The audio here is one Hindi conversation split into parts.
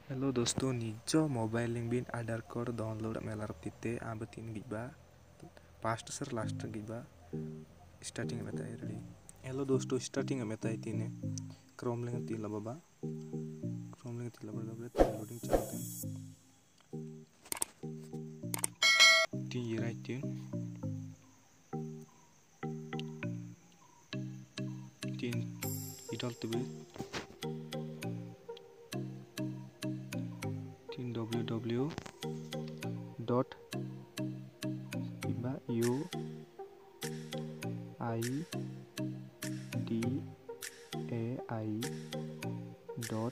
हेलो दोस्तों, निज मोबाइल लिंक बिन आधार कार्ड डाउनलोड मेलार तीते आब तीन गिबा पास्ट सर लास्ट गिबा स्टार्टिंग में बताए रेडी। हेलो दोस्तों, स्टार्टिंग में बताए तीने क्रोम लिंक तीला बाबा क्रोम लिंक तीला बाबा डाउनलोडिंग चलते तीन ये राइट तीन इडल तबे www dot u I d a I dot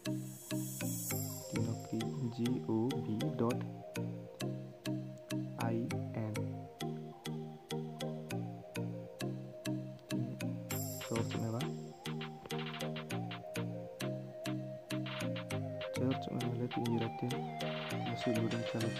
gov dot in search में बा सर्च में मिले तीन रहते मसी लोडिंग चलते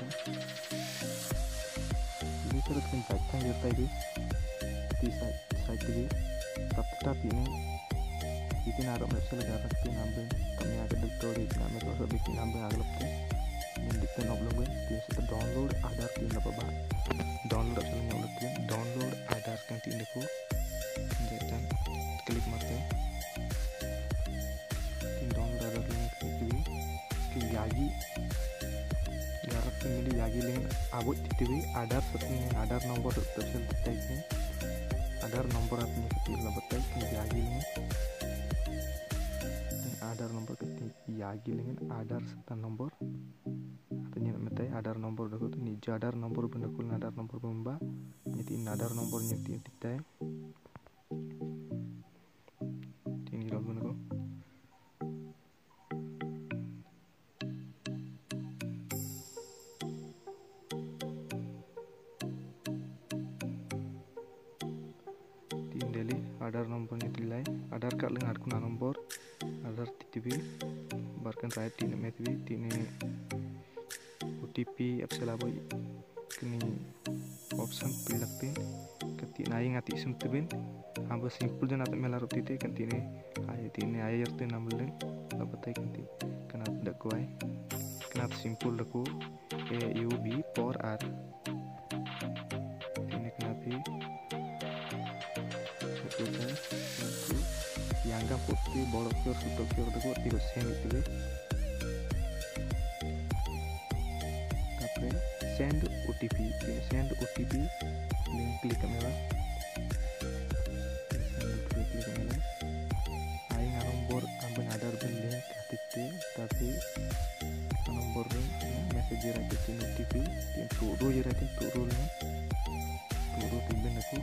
ini terus kencang ya tadi di site ini tapi ini bikin arok nggak bisa legaran bikin ambil kami agak detail di kami terus bikin ambil agak lebih mendikten oblong gue dia sudah download Aadhar di apa bah download asal lebih download Aadhar kan di ini ku dan klik mati download Aadhar link itu klik lagi मिली यागी लेकिन अब टीवी आधार सत्य आधार नंबर तफसील बताइए आधार नंबर अपनी कितना बताइए कि यागी लेकिन आधार नंबर कितनी यागी लेकिन आधार सत्ता नंबर अपनी बताइए आधार नंबर देखो तो निज आधार नंबर बना कुल आधार नंबर बम्बा ये तीन आधार नंबर ये तीन दिखता है तीन गिरा बना को डेली आधार नंबर ने दिलाई आधार कार्ड लेंगे आटकुना नंबर आधार टीवी बारकन राइट तीन में तीन OTP अपसेला बोई कनी ऑप्शन पे लगते कती नाई ngati sum tebin amba simple jana tak melar tite kanti ne ay tine ay yarte namlen labatai kanti kana dak kuai kana simple daku AUB for R tine kana pi yang kan putih bolok ke sudah ke udah kok tiga sen itu tapi send OTP link klik kamera aing nomor ambil Aadhar bin link ketik tapi nomor message rakyat OTP yang turu ya rakyat turu timbang aku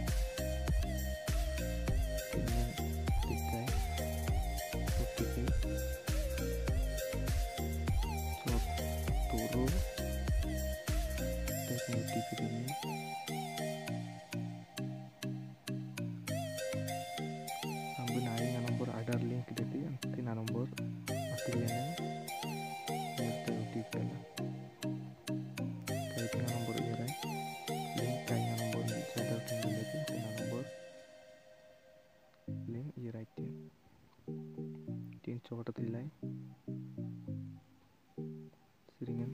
ambil naik nomor Aadhar link gitu ya tina nomor aslinya itu dipilih kayak tina nomor ya kan link kayak nomor di Aadhar tinggal tina nomor link ya right tin coba tilai seringan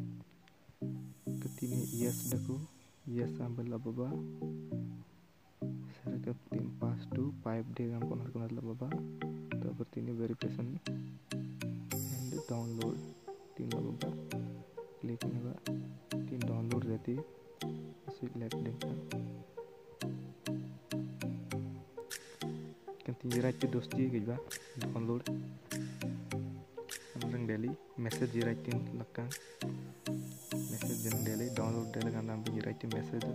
ketini yes daku yes ambil apa saya tim pass to 5 day kan konar baba तो berarti ini verification and download tim baba klik ini ba tim download रहती select link kan tinjira itu dosti gitu ba download orang daily message writing lekang message dan daily download daily kan nampi writing message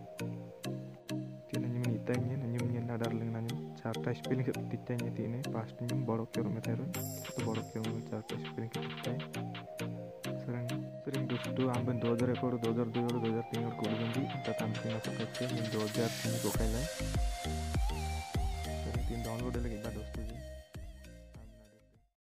tanya nanyum Aadhar link nanyum charta spelling ke titanya tine past nyum borok ke rumah terus itu borok ke rumah charta spelling ke titanya sering dostu amben 2001 2002 2003 ko bandi tata amkin aku kecil 2003 ko kailai